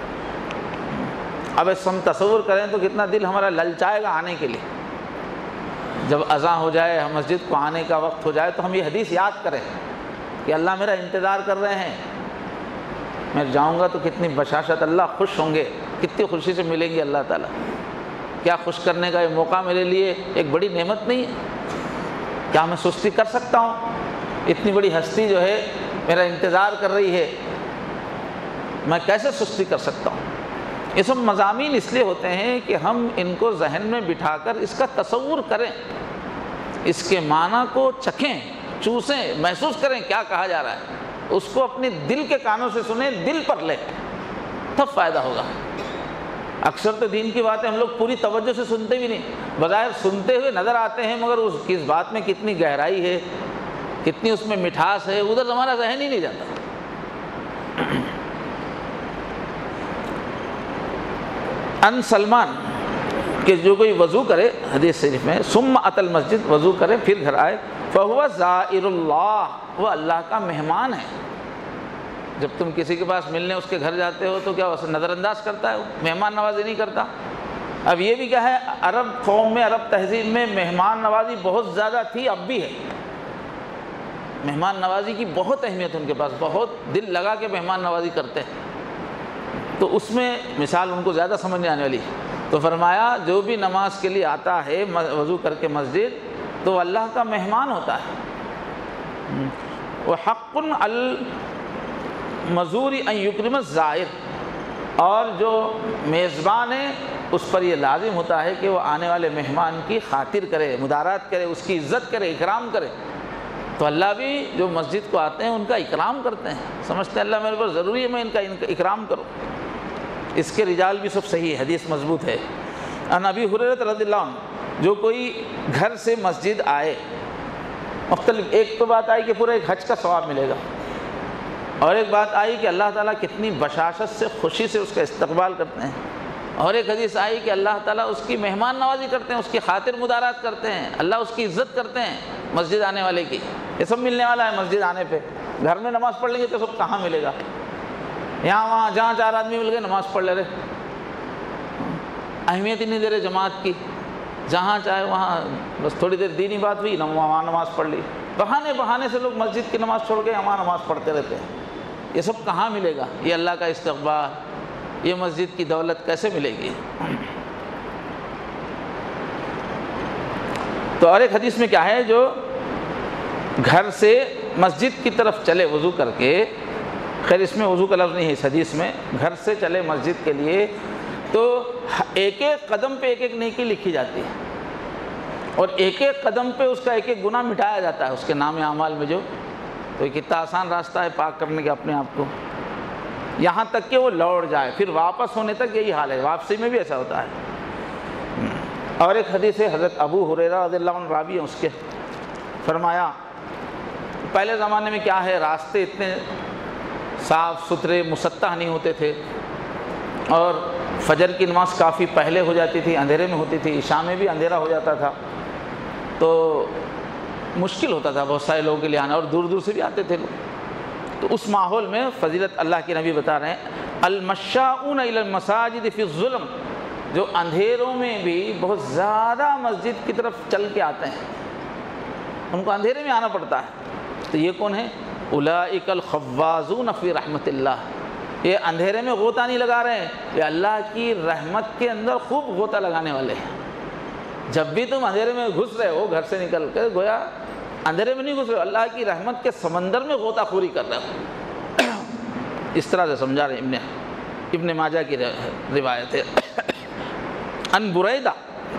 اب اس ہم تصور کریں تو کتنا دل ہمارا للچائے گا آنے کے لیے، جب اذان ہو جائے، ہم مسجد کو آنے کا وقت ہو جائے تو ہم یہ حدیث یاد کریں کہ اللہ میرا انتظار کر رہے ہیں، میں جاؤں گا تو کتنی بشاشت، اللہ خوش ہوں گے، کتنی خوشی سے ملیں گے اللہ تعالیٰ، کیا خوش کرنے کا یہ موقع میرے لیے ایک بڑی نعمت نہیں ہے؟ کیا میں سستی کر سکتا ہوں؟ اتنی بڑی ہستی جو ہے میرا انتظار کر رہی ہے، میں کیسے سستی کر سکتا ہوں؟ یہ سب مضامین اس لیے ہوتے ہیں کہ ہم ان کو ذہن میں بٹھا کر اس کا تصور کریں، اس کے معنی کو چکھیں، چوسیں، محسوس کریں کیا کہا جا رہا ہے، اس کو اپنے دل کے کانوں سے سنیں، دل پر لیں، تب فائدہ ہوگا۔ اکثر تو دین کی باتیں ہم لوگ پوری توجہ سے سنتے بھی نہیں، بظاہر سنتے ہوئے نظر آتے ہیں، مگر اس اس بات میں کتنی گہرائی ہے، کتنی اس میں مٹھاس ہے، ادھر ہمارا ذہن ہی نہیں جاتا۔ ان سلمان کہ جو کوئی وضو کرے، حدیث شریف میں، ثم اتى المسجد، وضو کرے پھر گھر آئے، فهو زائر اللہ، وہ اللہ کا مہمان ہے۔ جب تم کسی کے پاس ملنے اس کے گھر جاتے ہو تو کیا اسے نظر انداز کرتا ہے؟ وہ مہمان نوازی نہیں کرتا۔ اب یہ بھی کیا ہے، عرب قوم میں، عرب تہذیب میں مہمان نوازی بہت زیادہ تھی، اب بھی ہے، مہمان نوازی کی بہت اہمیت ان کے پاس، بہت دل لگا کے مہمان نوازی کرتے ہیں۔ تو اس میں مثال ان کو زیادہ سمجھ میں آنے والی، تو فرمایا جو بھی نماز کے لیے آتا ہے وضو کر کے مسجد تو وہ اللہ کا مہمان ہوتا ہے۔ وحق المزور ان یکرم الزائر، اور جو میزبان ہے اس پر یہ لازم ہوتا ہے کہ وہ آنے والے مہمان کی خاطر کرے، مدارات کرے، اس کی عزت کرے، اکرام کرے۔ تو اللہ بھی جو مسجد کو آتے ہیں ان کا اکرام کرتے ہیں، سمجھتے ہیں اللہ میرے پر ضروری ہے میں ان کا ان کا اکرام کروں۔ اس کے رجال بھی سب صحیح ہے، حدیث مضبوط ہے۔ ان ابی ہریرہ رضی اللہ عنہ، جو کوئی گھر سے مسجد آئے، مختلف، ایک تو بات آئی کہ پورا ایک حج کا ثواب ملے گا، اور ایک بات آئی کہ اللہ تعالیٰ کتنی بشاشت سے خوشی سے اس کا استقبال کرتے ہیں، اور ایک حدیث آئی کہ اللہ تعالیٰ اس کی مہمان نوازی کرتے ہیں، اس کی خاطر مدارات کرتے ہیں، اللہ اس کی عزت کرتے ہیں مسجد آنے والے کی۔ یہ سب ملنے والا ہے مسجد آنے پہ۔ گھر میں نماز پڑھ لیں گے تو سب کہاں ملے گا؟ یہاں وہاں جہاں چار آدمی مل گئے نماز پڑھ لے رہے، اہمیت ہی نہیں دے رہے جماعت کی، جہاں چاہے وہاں بس تھوڑی دیر دینی بات ہوئی، وہاں نماز پڑھ لی، بہانے بہانے سے لوگ مسجد کی نماز چھوڑ کے وہاں نماز پڑھتے رہتے ہیں۔ یہ سب کہاں ملے گا؟ یہ اللہ کا استقبال، یہ مسجد کی دولت کیسے ملے گی؟ تو اور ایک حدیث میں کیا ہے، جو گھر سے مسجد کی طرف چلے وضو کر کے، خیر اس میں وضو کا لفظ نہیں ہے اس حدیث میں، گھر سے چلے مسجد کے لیے تو ایک ایک قدم پہ ایک ایک نیکی لکھی جاتی ہے، اور ایک ایک قدم پہ اس کا ایک ایک گناہ مٹایا جاتا ہے اس کے نام اعمال میں جو۔ تو یہ کتنا آسان راستہ ہے پاک کرنے کا اپنے آپ کو، یہاں تک کہ وہ لوٹ جائے، پھر واپس ہونے تک یہی حال ہے، واپسی میں بھی ایسا ہوتا ہے۔ اور ایک حدیث ہے، حضرت ابو ہریرہ رضی اللہ عنہ راوی ہیں اس کے، فرمایا پہلے زمانے میں کیا ہے، راستے اتنے صاف ستھرے مسطح نہیں ہوتے تھے، اور فجر کی نماز کافی پہلے ہو جاتی تھی، اندھیرے میں ہوتی تھی، عشاء میں بھی اندھیرا ہو جاتا تھا، تو مشکل ہوتا تھا بہت سارے لوگوں کے لیے آنا، اور دور دور سے بھی آتے تھے لوگ۔ تو اس ماحول میں فضیلت اللہ کے نبی بتا رہے ہیں، المشاؤون الی المساجد فی الظلم، جو اندھیروں میں بھی بہت زیادہ مسجد کی طرف چل کے آتے ہیں، ان کو اندھیرے میں آنا پڑتا ہے۔ تو یہ کون ہے؟ اولئک الخوازون فی رحمت اللہ، یہ اندھیرے میں غوطہ نہیں لگا رہے ہیں، یہ اللہ کی رحمت کے اندر خوب غوطہ لگانے والے ہیں۔ جب بھی تم اندھیرے میں گھس رہے ہو گھر سے نکل کے، گویا اندھیرے میں نہیں گھس رہے ہو، اللہ کی رحمت کے سمندر میں غوطہ خوری کر رہے ہو۔ اس طرح سے سمجھا رہے ابن ابن ماجہ کی روایت ہے۔ ان بریدہ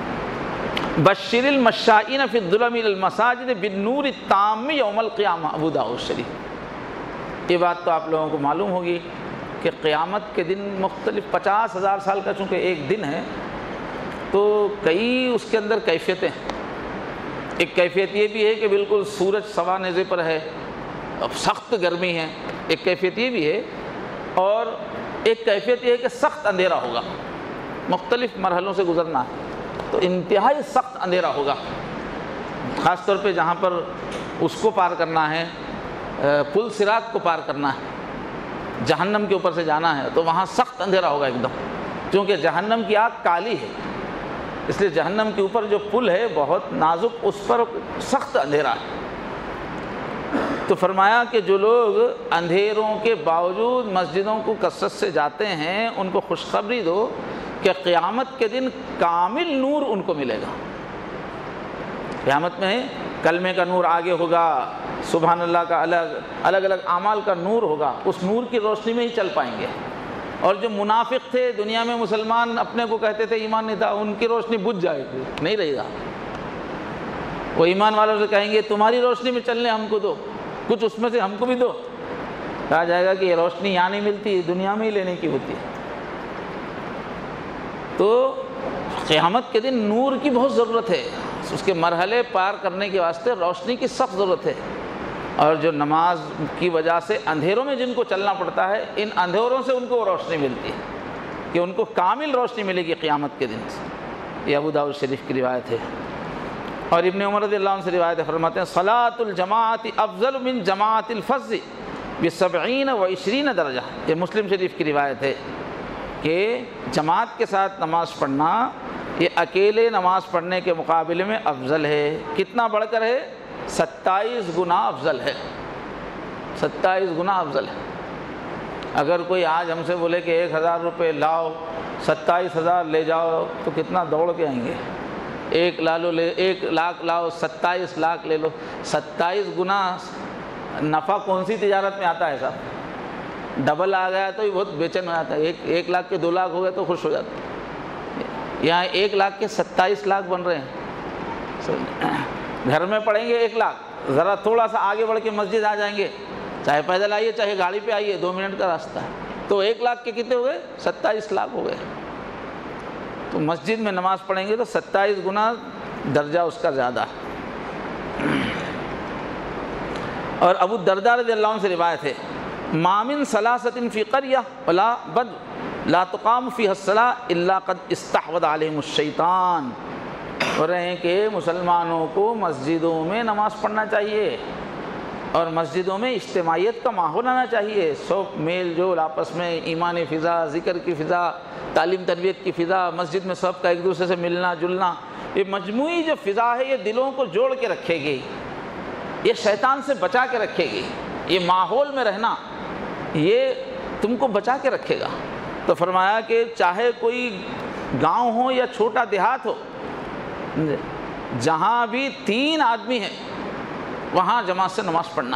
بشر المشائین فی الظلم الی المساجد بالنور التام یوم القیامہ، ابو داؤد شریف۔ یہ بات تو آپ لوگوں کو معلوم ہوگی کہ قیامت کے دن مختلف پچاس ہزار سال کا چونکہ ایک دن ہے، تو کئی اس کے اندر کیفیتیں ہیں۔ ایک کیفیت یہ بھی ہے کہ بالکل سورج سوا نیزے پر ہے، اب سخت گرمی ہے، ایک کیفیت یہ بھی ہے، اور ایک کیفیت یہ ہے کہ سخت اندھیرا ہوگا، مختلف مرحلوں سے گزرنا ہے، تو انتہائی سخت اندھیرا ہوگا، خاص طور پہ جہاں پر اس کو پار کرنا ہے، پل صراط کو پار کرنا ہے، جہنم کے اوپر سے جانا ہے، تو وہاں سخت اندھیرا ہوگا ایک دم، چونکہ جہنم کی آگ کالی ہے، اس لیے جہنم کے اوپر جو پل ہے بہت نازک، اس پر سخت اندھیرا ہے۔ تو فرمایا کہ جو لوگ اندھیروں کے باوجود مسجدوں کو کثرت سے جاتے ہیں، ان کو خوشخبری دو کہ قیامت کے دن کامل نور ان کو ملے گا۔ قیامت میں کلمے کا نور آگے ہوگا، سبحان اللہ کا الگ الگ الگ اعمال کا نور ہوگا، اس نور کی روشنی میں ہی چل پائیں گے۔ اور جو منافق تھے دنیا میں، مسلمان اپنے کو کہتے تھے ایمان نہیں تھا، ان کی روشنی بجھ جائے گی، نہیں رہے گا۔ وہ ایمان والوں سے کہیں گے تمہاری روشنی میں چلنے ہم کو دو، کچھ اس میں سے ہم کو بھی دو۔ کہا جائے گا کہ یہ روشنی یہاں نہیں ملتی، دنیا میں ہی لینے کی ہوتی ہے۔ تو قیامت کے دن نور کی بہت ضرورت ہے، اس کے مرحلے پار کرنے کے واسطے روشنی کی سخت ضرورت ہے، اور جو نماز کی وجہ سے اندھیروں میں جن کو چلنا پڑتا ہے، ان اندھیروں سے ان کو روشنی ملتی ہے کہ ان کو کامل روشنی ملے گی قیامت کے دن سے۔ یہ ابو داؤد شریف کی روایت ہے۔ اور ابن عمر رضی اللہ عنہ سے روایت فرماتے ہیں صلاۃ الجماعت افضل من جماعت الفض بسبعین و عشرین درجہ، یہ مسلم شریف کی روایت ہے کہ جماعت کے ساتھ نماز پڑھنا یہ اکیلے نماز پڑھنے کے مقابلے میں افضل ہے۔ کتنا بڑھ کر ہے؟ ستائیس گنا افضل ہے، ستائیس گنا افضل ہے۔ اگر کوئی آج ہم سے بولے کہ ایک ہزار روپے لاؤ ستائیس ہزار لے جاؤ، تو کتنا دوڑ کے آئیں گے۔ ایک لالو لے ایک لاکھ لاؤ، ستائیس لاکھ لے لو، ستائیس گنا نفع کون سی تجارت میں آتا ہے صاحب؟ ڈبل آ گیا تو یہ بہت بے چین ہو جاتا ہے، ایک ایک لاکھ کے دو لاکھ ہو گئے تو خوش ہو جاتا ہے، یہاں ایک لاکھ کے ستائیس لاکھ بن رہے ہیں۔ گھر میں پڑھیں گے ایک لاکھ، ذرا تھوڑا سا آگے بڑھ کے مسجد آ جائیں گے، چاہے پیدل آئیے چاہے گاڑی پہ آئیے، دو منٹ کا راستہ ہے، تو ایک لاکھ کے کتنے ہو گئے؟ ستائیس لاکھ ہو گئے۔ تو مسجد میں نماز پڑھیں گے تو ستائیس گنا درجہ اس کا زیادہ ہے۔ اور ابو الدرداء رضی اللہ عنہ سے روایت ہے ما من ثلاثۃ فی قریہ ولا بد لا تقام فیہا الصلاۃ الا قد استحوذ علیہم الشیطان. ہو رہے ہیں کہ مسلمانوں کو مسجدوں میں نماز پڑھنا چاہیے اور مسجدوں میں اجتماعیت کا ماحول آنا چاہیے. سب میل جول آپس میں، ایمانی فضا، ذکر کی فضا، تعلیم تربیت کی فضا، مسجد میں سب کا ایک دوسرے سے ملنا جلنا، یہ مجموعی جو فضا ہے یہ دلوں کو جوڑ کے رکھے گی، یہ شیطان سے بچا کے رکھے گی. یہ ماحول میں رہنا یہ تم کو بچا کے رکھے گا. تو فرمایا کہ چاہے کوئی گاؤں ہو یا چھوٹا دیہات ہو، جہاں بھی تین آدمی ہیں وہاں جماعت سے نماز پڑھنا.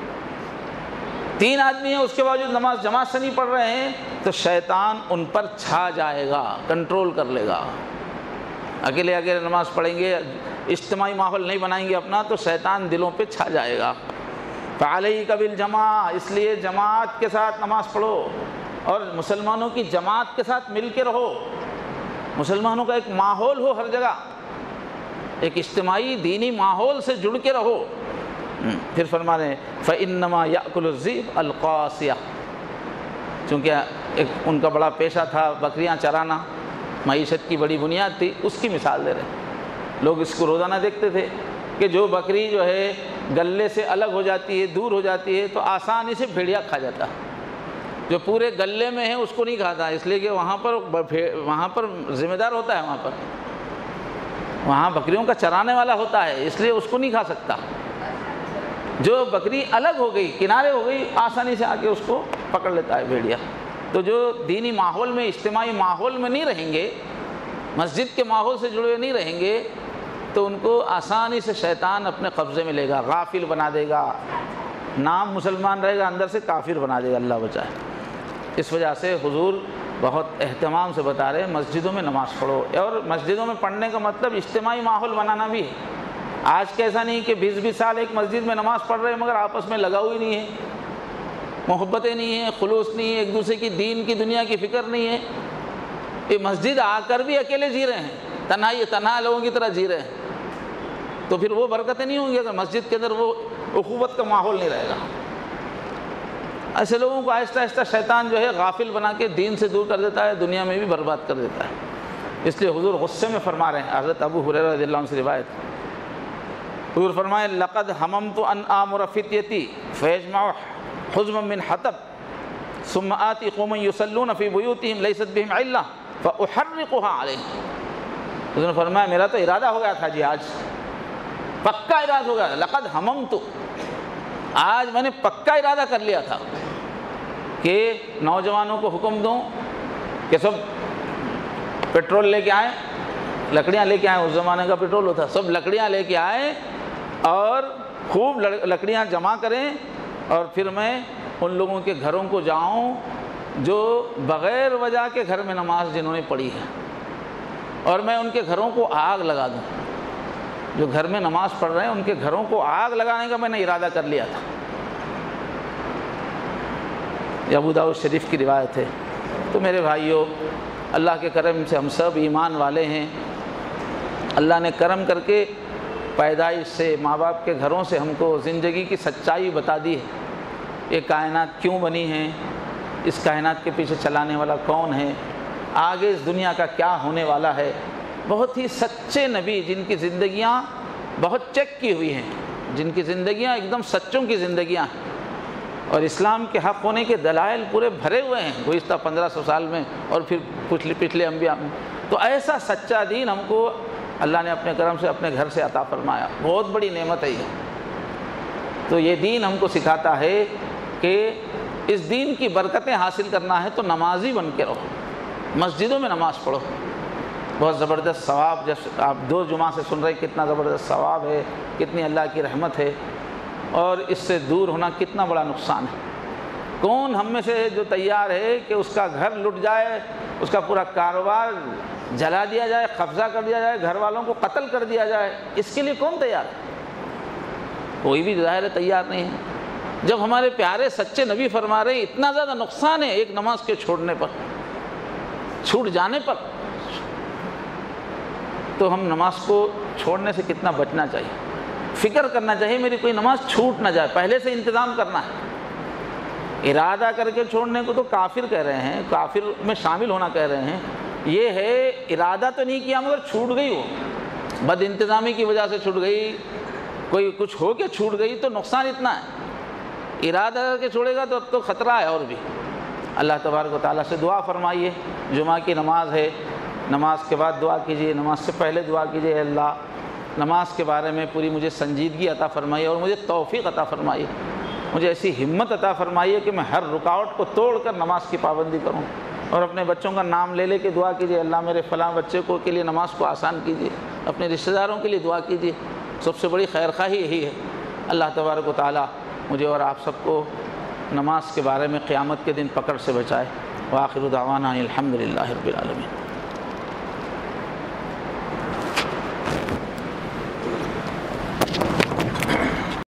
تین آدمی ہیں اس کے باوجود نماز جماعت سے نہیں پڑھ رہے ہیں تو شیطان ان پر چھا جائے گا، کنٹرول کر لے گا. اکیلے اکیلے نماز پڑھیں گے، اجتماعی ماحول نہیں بنائیں گے اپنا تو شیطان دلوں پہ چھا جائے گا. فعلیک بالجماع، اس لیے جماعت کے ساتھ نماز پڑھو اور مسلمانوں کی جماعت کے ساتھ مل کے رہو. مسلمانوں کا ایک ماحول ہو ہر جگہ، ایک اجتماعی دینی ماحول سے جڑ کے رہو. پھر فرما رہے ہیں فَإِنَّمَا يَأْكُلُ الذِّئْبُ الْقَاسِيَةَ، چونکہ ایک ان کا بڑا پیشہ تھا بکریاں چرانا، معیشت کی بڑی بنیاد تھی، اس کی مثال دے رہے ہیں. لوگ اس کو روزانہ دیکھتے تھے کہ جو بکری جو ہے گلے سے الگ ہو جاتی ہے، دور ہو جاتی ہے تو آسانی سے بھیڑیا کھا جاتا. جو پورے گلے میں ہے اس کو نہیں کھاتا، اس لیے کہ وہاں پر وہاں پر ذمہ دار ہوتا ہے، وہاں پر وہاں بکریوں کا چرانے والا ہوتا ہے، اس لیے اس کو نہیں کھا سکتا. جو بکری الگ ہو گئی، کنارے ہو گئی، آسانی سے آ کے اس کو پکڑ لیتا ہے بھیڑیا. تو جو دینی ماحول میں، اجتماعی ماحول میں نہیں رہیں گے، مسجد کے ماحول سے جڑے ہوئے نہیں رہیں گے تو ان کو آسانی سے شیطان اپنے قبضے میں لے گا، غافل بنا دے گا. نام مسلمان رہے گا، اندر سے کافر بنا دے گا، اللہ بچائے. اس وجہ سے حضور بہت اہتمام سے بتا رہے ہیں مسجدوں میں نماز پڑھو. اور مسجدوں میں پڑھنے کا مطلب اجتماعی ماحول بنانا بھی ہے. آج کیسا نہیں کہ بیس بیس سال ایک مسجد میں نماز پڑھ رہے ہیں مگر آپس میں لگاؤ ہی نہیں ہے، محبتیں نہیں ہیں، خلوص نہیں ہے، ایک دوسرے کی دین کی دنیا کی فکر نہیں ہے. یہ مسجد آ کر بھی اکیلے جی رہے ہیں، تنہائی تنہا لوگوں کی طرح جی رہے ہیں، تو پھر وہ برکتیں نہیں ہوں گی اگر مسجد کے اندر وہ اخوت کا ماحول نہیں رہے گا. ایسے لوگوں کو آہستہ آہستہ شیطان جو ہے غافل بنا کے دین سے دور کر دیتا ہے، دنیا میں بھی برباد کر دیتا ہے. اس لیے حضور غصے میں فرما رہے ہیں. حضرت ابو ہریرہ رضی اللہ عنہ سے روایت، حضور فرمائے لقد حممت ان آمر فتیتی فیجمع حزما من حطب ثم آتی قوما یصلون فی بیوتہم لیست بہم علہ فاحرقها علیہم. حضور نے فرمایا میرا تو ارادہ ہو گیا تھا جی، آج پکا ارادہ ہو گیا تھا. لقد حممت، آج میں نے پکا ارادہ کر لیا تھا کہ نوجوانوں کو حکم دوں کہ سب پیٹرول لے کے آئیں، لکڑیاں لے کے آئیں. اس زمانے کا پیٹرول ہوتا، سب لکڑیاں لے کے آئیں اور خوب لکڑیاں جمع کریں اور پھر میں ان لوگوں کے گھروں کو جاؤں جو بغیر وجہ کے گھر میں نماز جنہوں نے پڑھی ہے، اور میں ان کے گھروں کو آگ لگا دوں. جو گھر میں نماز پڑھ رہے ہیں ان کے گھروں کو آگ لگانے کا میں نے ارادہ کر لیا تھا. یہ ابو داؤد شریف کی روایت ہے. تو میرے بھائیوں، اللہ کے کرم سے ہم سب ایمان والے ہیں. اللہ نے کرم کر کے پیدائش سے، ماں باپ کے گھروں سے ہم کو زندگی کی سچائی بتا دی ہے. یہ کائنات کیوں بنی ہے، اس کائنات کے پیچھے چلانے والا کون ہے، آگے اس دنیا کا کیا ہونے والا ہے. بہت ہی سچے نبی جن کی زندگیاں بہت چیک کی ہوئی ہیں، جن کی زندگیاں ایک دم سچوں کی زندگیاں ہیں، اور اسلام کے حق ہونے کے دلائل پورے بھرے ہوئے ہیں گزشتہ پندرہ سو سال میں اور پھر پچھلے پچھلے انبیاء میں. تو ایسا سچا دین ہم کو اللہ نے اپنے کرم سے اپنے گھر سے عطا فرمایا. بہت بڑی نعمت ہے یہ. تو یہ دین ہم کو سکھاتا ہے کہ اس دین کی برکتیں حاصل کرنا ہے تو نمازی بن کے رہو، مسجدوں میں نماز پڑھو. بہت زبردست ثواب، جب آپ دو جمعہ سے سن رہے کتنا زبردست ثواب ہے، کتنی اللہ کی رحمت ہے، اور اس سے دور ہونا کتنا بڑا نقصان ہے. کون ہم میں سے جو تیار ہے کہ اس کا گھر لٹ جائے، اس کا پورا کاروبار جلا دیا جائے، قبضہ کر دیا جائے، گھر والوں کو قتل کر دیا جائے؟ اس کے لیے کون تیار ہے؟ کوئی بھی ظاہر تیار نہیں ہے. جب ہمارے پیارے سچے نبی فرما رہے ہیں اتنا زیادہ نقصان ہے ایک نماز کے چھوڑنے پر، چھوٹ جانے پر، تو ہم نماز کو چھوڑنے سے کتنا بچنا چاہیے، فکر کرنا چاہیے میری کوئی نماز چھوٹ نہ جائے. پہلے سے انتظام کرنا ہے، ارادہ کر کے چھوڑنے کو تو کافر کہہ رہے ہیں، کافر میں شامل ہونا کہہ رہے ہیں۔ یہ ہے ارادہ تو نہیں کیا مگر چھوٹ گئی، وہ بد انتظامی کی وجہ سے چھوٹ گئی، کوئی کچھ ہو کے چھوٹ گئی تو نقصان اتنا ہے۔ ارادہ کر کے چھوڑے گا تو اب تو خطرہ ہے اور بھی۔ اللہ تبارک و تعالیٰ سے دعا فرمائیے، جمعہ کی نماز ہے، نماز کے بعد دعا کیجیے، نماز سے پہلے دعا کیجیے، اے اللہ نماز کے بارے میں پوری مجھے سنجیدگی عطا فرمائیے اور مجھے توفیق عطا فرمائیے، مجھے ایسی ہمت عطا فرمائیے کہ میں ہر رکاوٹ کو توڑ کر نماز کی پابندی کروں۔ اور اپنے بچوں کا نام لے لے کے دعا کیجیے، اللہ میرے فلاں بچے کو کے لیے نماز کو آسان کیجیے، اپنے رشتہ داروں کے لیے دعا کیجیے، سب سے بڑی خیر خواہی یہی ہے۔ اللہ تبارک و تعالیٰ مجھے اور آپ سب کو نماز کے بارے میں قیامت کے دن پکڑ سے بچائے۔ وآخر دعوانا الحمد للہ رب العالمین۔